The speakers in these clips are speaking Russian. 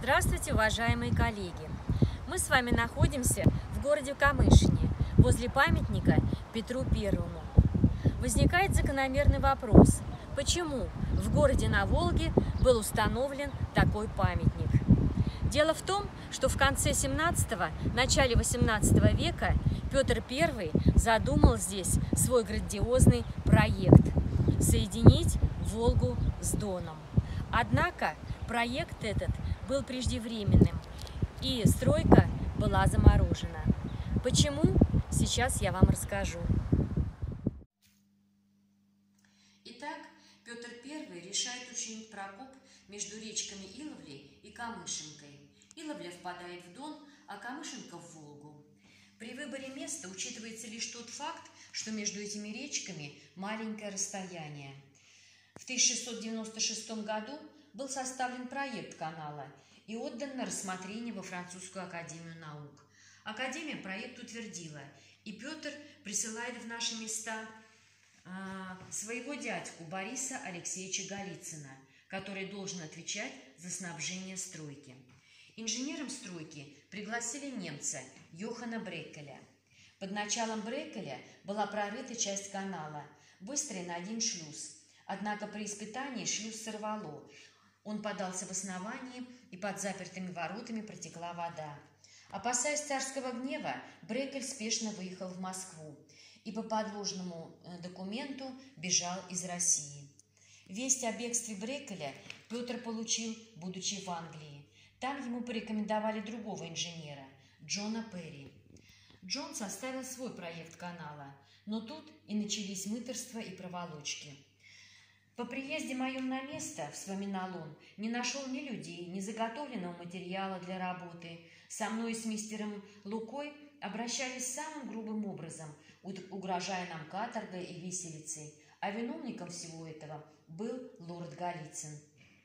Здравствуйте, уважаемые коллеги! Мы с вами находимся в городе Камышине, возле памятника Петру Первому. Возникает закономерный вопрос, почему в городе на Волге был установлен такой памятник? Дело в том, что в конце 17-го, начале 18 века Петр I задумал здесь свой грандиозный проект – соединить Волгу с Доном. Однако проект этот был преждевременным, и стройка была заморожена. Почему? Сейчас я вам расскажу. Итак, Петр I решает учинить прокоп между речками Иловлей и Камышинкой. Иловля впадает в Дон, а Камышинка в Волгу. При выборе места учитывается лишь тот факт, что между этими речками маленькое расстояние. В 1696 году был составлен проект канала и отдан на рассмотрение во Французскую академию наук. Академия проект утвердила, и Петр присылает в наши места своего дядьку Бориса Алексеевича Голицына, который должен отвечать за снабжение стройки. Инженером стройки пригласили немца Йохана Брекеля. Под началом Брекеля была прорыта часть канала, выстроен один шлюз. Однако при испытании шлюз сорвало. Он подался в основание, и под запертыми воротами протекла вода. Опасаясь царского гнева, Брекель спешно выехал в Москву и по подложному документу бежал из России. Весть о бегстве Брекеля Петр получил, будучи в Англии. Там ему порекомендовали другого инженера, Джона Перри. Джон составил свой проект канала, но тут и начались мытарства и проволочки. «По приезде моем на место, — вспоминал он, — не нашел ни людей, ни заготовленного материала для работы. Со мной и с мистером Лукой обращались самым грубым образом, угрожая нам каторгой и виселицей, а виновником всего этого был лорд Голицын».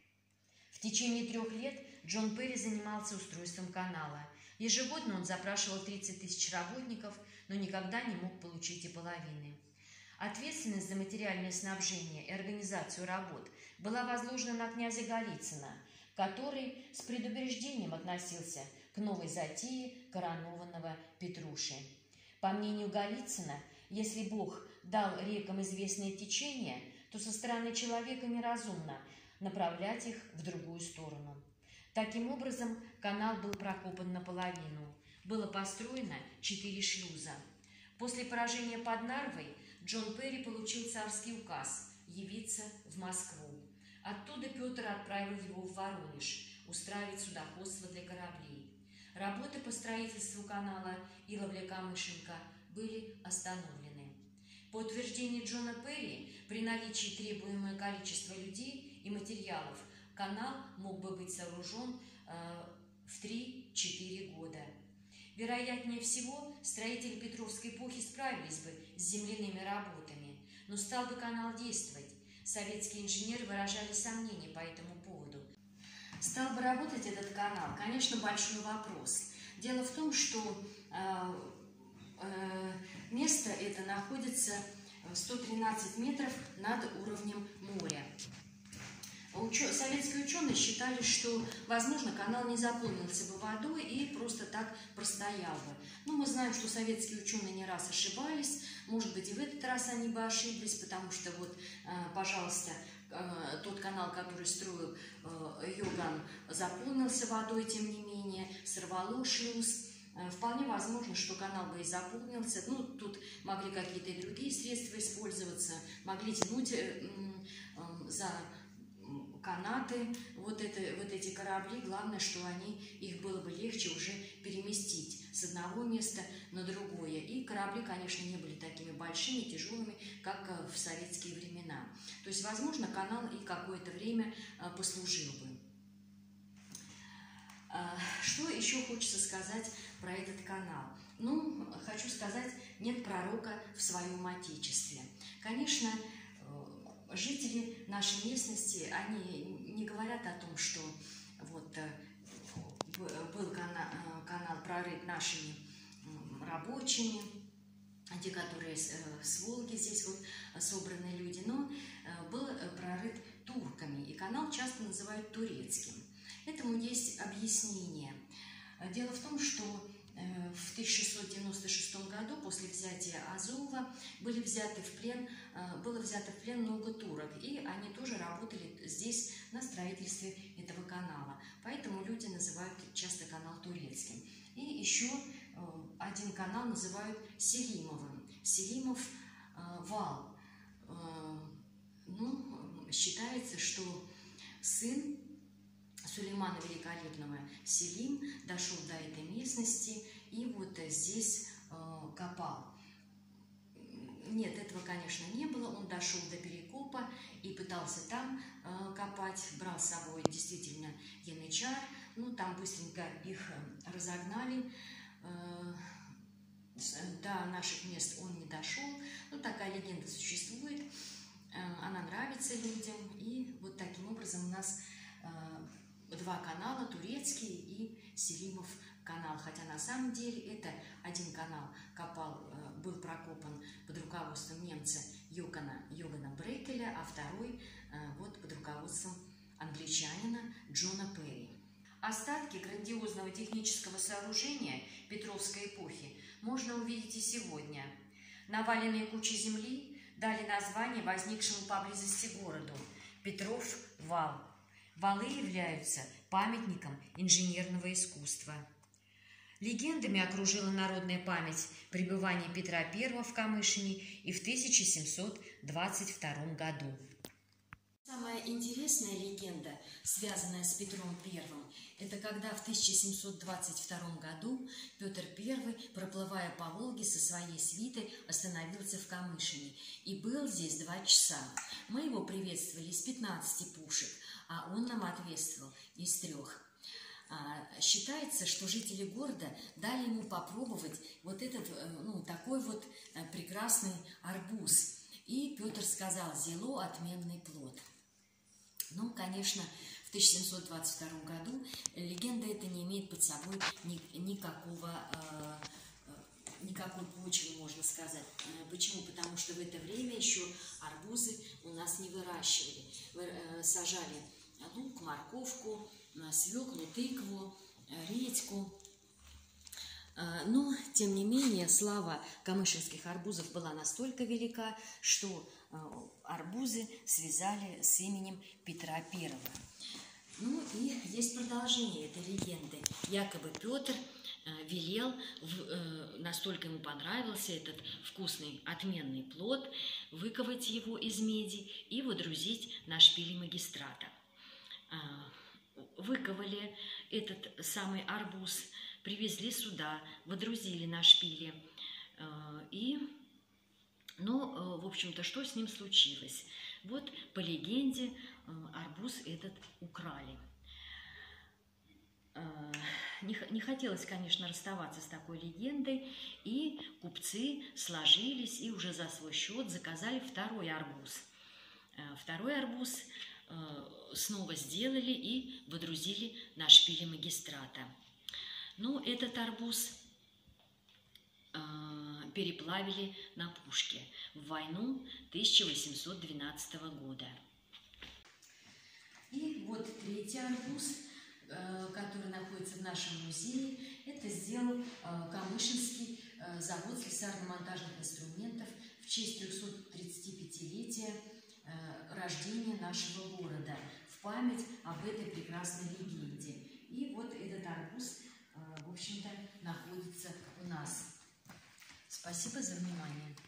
В течение 3 лет Джон Перри занимался устройством канала. Ежегодно он запрашивал 30 тысяч работников, но никогда не мог получить и половины. Ответственность за материальное снабжение и организацию работ была возложена на князя Голицына, который с предубеждением относился к новой затее коронованного Петруши. По мнению Голицына, если Бог дал рекам известное течение, то со стороны человека неразумно направлять их в другую сторону. Таким образом, канал был прокопан наполовину. Было построено 4 шлюза. После поражения под Нарвой Джон Перри получил царский указ явиться в Москву. Оттуда Петр отправил его в Воронеж устраивать судоходство для кораблей. Работы по строительству канала Иловля-Камышинка были остановлены. По утверждению Джона Перри, при наличии требуемого количества людей и материалов канал мог бы быть сооружен в 3-4 года. Вероятнее всего, строители Петровской эпохи справились бы с земляными работами, но стал бы канал действовать. Советские инженеры выражали сомнения по этому поводу. Стал бы работать этот канал? Конечно, большой вопрос. Дело в том, что место это находится 113 метров над уровнем моря. Советские ученые считали, что, возможно, канал не заполнился бы водой и просто так простоял бы. Но мы знаем, что советские ученые не раз ошибались. Может быть, и в этот раз они бы ошиблись, потому что вот, пожалуйста, тот канал, который строил Йоган, заполнился водой, тем не менее, сорвало шлюз. Вполне возможно, что канал бы и заполнился. Ну, тут могли какие-то и другие средства использоваться, могли тянуть за канаты, вот эти корабли, главное, что их было бы легче уже переместить с одного места на другое. И корабли, конечно, не были такими большими, тяжелыми, как в советские времена. То есть, возможно, канал и какое-то время послужил бы. Что еще хочется сказать про этот канал? Ну, хочу сказать, нет пророка в своем отечестве. Конечно, жители нашей местности, они не говорят о том, что вот был канал прорыт нашими рабочими, те, которые с Волги здесь вот собраны люди, но был прорыт турками, и канал часто называют турецким. Этому есть объяснение. Дело в том, что в 1696 году после взятия Азова было взято в плен много турок, и они тоже работали здесь на строительстве этого канала. Поэтому люди называют часто канал турецким. И еще один канал называют Селимовым. Селимов вал. Считается, что сын Сулеймана Великолепного Селим дошел до этой местности и вот здесь копал. Нет, этого, конечно, не было. Он дошел до Перекопа и пытался там копать. Брал с собой действительно янычар. Там быстренько их разогнали. До наших мест он не дошел. Такая легенда существует. Она нравится людям. И вот таким образом у нас два канала, турецкий и Селимов канал. Хотя на самом деле это один канал был прокопан под руководством немца Йогана Брекеля, а второй под руководством англичанина Джона Перри. Остатки грандиозного технического сооружения Петровской эпохи можно увидеть и сегодня. Наваленные кучи земли дали название возникшему поблизости городу – Петров вал. Валы являются памятником инженерного искусства. Легендами окружила народная память пребывания Петра I в Камышине и в 1722 году. Самая интересная легенда, связанная с Петром I, это когда в 1722 году Петр I, проплывая по Волге со своей свитой, остановился в Камышине и был здесь 2 часа. Мы его приветствовали из 15 пушек, а он нам ответствовал из 3. Считается, что жители города дали ему попробовать вот этот, такой вот прекрасный арбуз. И Петр сказал: «Зело отменный плод». Конечно, в 1722 году легенда эта не имеет под собой никакой почвы, можно сказать. Почему? Потому что в это время еще арбузы у нас не выращивали. Сажали лук, морковку, свеклу, тыкву, редьку. Но, тем не менее, слава камышинских арбузов была настолько велика, что арбузы связали с именем Петра I. И есть продолжение этой легенды. Якобы Петр велел, настолько ему понравился этот вкусный, отменный плод, выковать его из меди и водрузить на шпили магистрата. Выковали этот самый арбуз, привезли сюда, водрузили на шпили. В общем-то, что с ним случилось? Вот, по легенде, арбуз этот украли. Не хотелось, конечно, расставаться с такой легендой, и купцы сложились и уже за свой счет заказали второй арбуз. Второй арбуз снова сделали и водрузили на шпили магистрата. Этот арбуз переплавили на пушке в войну 1812 года. И вот третий арбуз, который находится в нашем музее, это сделал Камышинский завод слесарно-монтажных инструментов в честь 335-летия рождения нашего города, в память об этой прекрасной легенде. И вот этот арбуз, в общем-то, находится у нас. Спасибо за внимание.